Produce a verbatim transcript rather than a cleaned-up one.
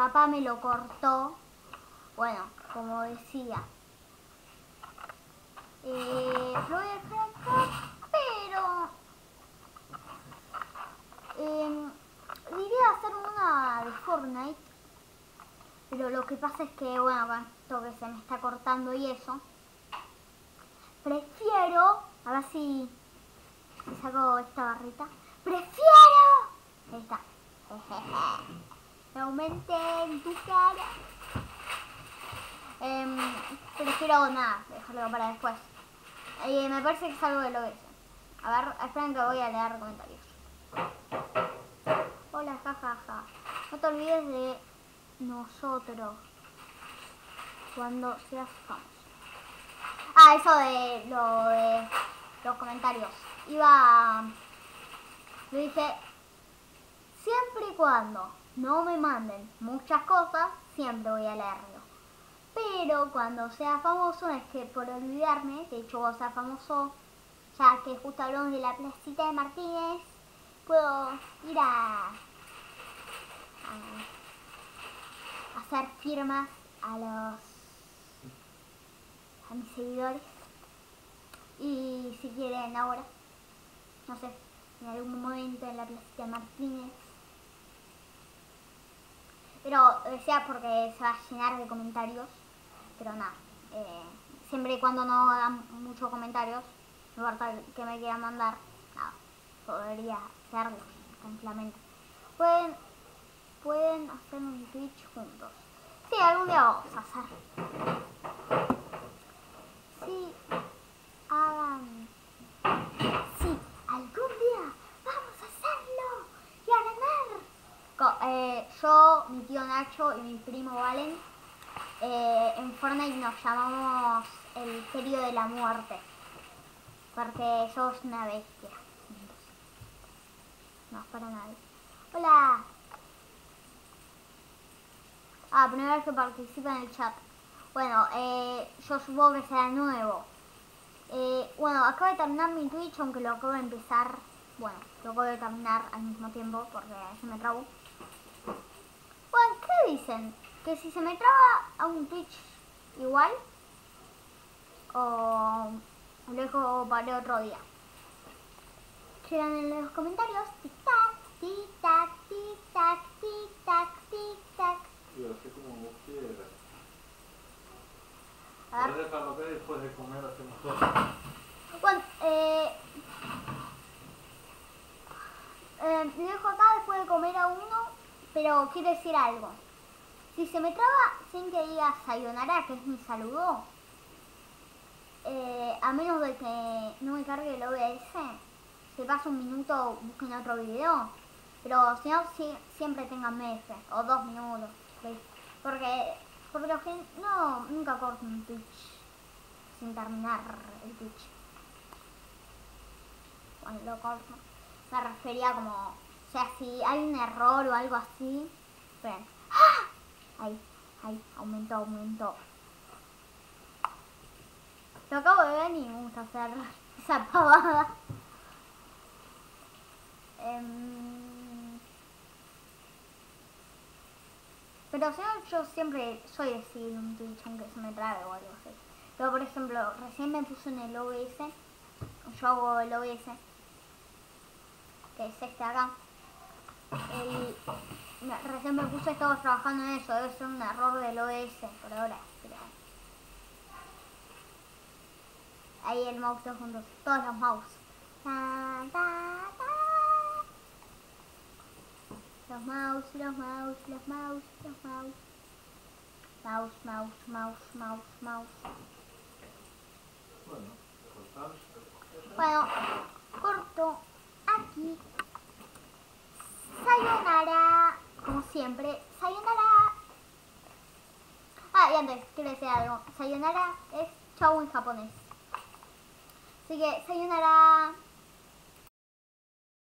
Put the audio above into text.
papá me lo cortó. Bueno, como decía. Eh, lo voy a dejar acá, pero... Eh, diría hacer una de Fortnite. Pero lo que pasa es que, bueno, con esto que se me está cortando y eso... Prefiero... A ver si... Si saco esta barrita. ¡Prefiero! Ahí está. Me aumenté en tu cara. Eh, prefiero nada, dejarlo para después. Eh, me parece que es algo de lo que hice. A ver, esperen que voy a leer comentarios. Hola, jajaja. Ja, ja. No te olvides de nosotros cuando seas famoso. Ah, eso de lo de los comentarios. Iba... Lo dije... Siempre y cuando no me manden muchas cosas, siempre voy a leerlo. Pero cuando sea famoso, es que por olvidarme, de hecho vos seas famoso, ya que justo hablamos de la placita de Martínez, puedo ir a, a hacer firmas a los a mis seguidores. Y si quieren ahora, no sé, en algún momento en la placita de Martínez. Pero sea porque se va a llenar de comentarios. Pero nada, eh, siempre y cuando no hagan muchos comentarios, no importa que me quieran mandar, nada, podría hacerlo tranquilamente. Pueden, pueden hacer un Twitch juntos. Sí, algún día vamos a hacer. Sí, hagan. Sí, algún día vamos a hacerlo y a ganar. Co eh, yo, mi tío Nacho y mi primo Valen. Eh, en Fortnite nos llamamos el Serio de la Muerte. Porque sos una bestia. No es para nadie. Hola. Ah, primera vez que participa en el chat. Bueno, eh, yo supongo que será nuevo. Eh, bueno, acabo de terminar mi Twitch, aunque lo acabo de empezar. Bueno, lo acabo de terminar al mismo tiempo porque se me trabó. Bueno, ¿qué dicen? Que si se me traba a un Twitch igual, o lo dejo para otro día. Escriban en los comentarios. Tic tac, tic tac, tic tac, tic tac, tic tac. Yo así como vos quieras. A ver. Puedes dejarlo acá y después de comer hacemos todo. Bueno, eh, eh, lo dejo acá después de comer a uno, pero quiero decir algo. Si se me traba sin que diga sayonara, que es mi saludo, eh, a menos de que no me cargue el O B S, si pasa un minuto busquen otro video, pero si no, si, siempre tengan M F o dos minutos, ¿sí? Porque por lo que no, nunca corto un Twitch sin terminar el Twitch. Bueno, lo corto. Me refería como, o sea, si hay un error o algo así, esperen. ¡Ah! Ahí, ahí, aumentó, aumentó. Lo acabo de ver y me gusta hacer esa pavada. Um, pero si no, yo siempre soy de seguir un Twitch aunque se me trabe o algo así. Pero por ejemplo, recién me puso en el O B S. Yo hago el O B S, que es este acá. El, recién me puse, estaba trabajando en eso. Debe ser un error del O B S por ahora. Pero ahí el mouse todos juntos, todos los mouse. Ta, ta, ta. Los mouse, los mouse, los mouse, los mouse. Mouse, mouse, mouse, mouse, mouse. Bueno, cortar. Bueno, corto aquí. Sayonara. Como siempre, sayonara. Ah, y antes, quiero decir algo. Sayonara es chau en japonés. Así que, sayonara.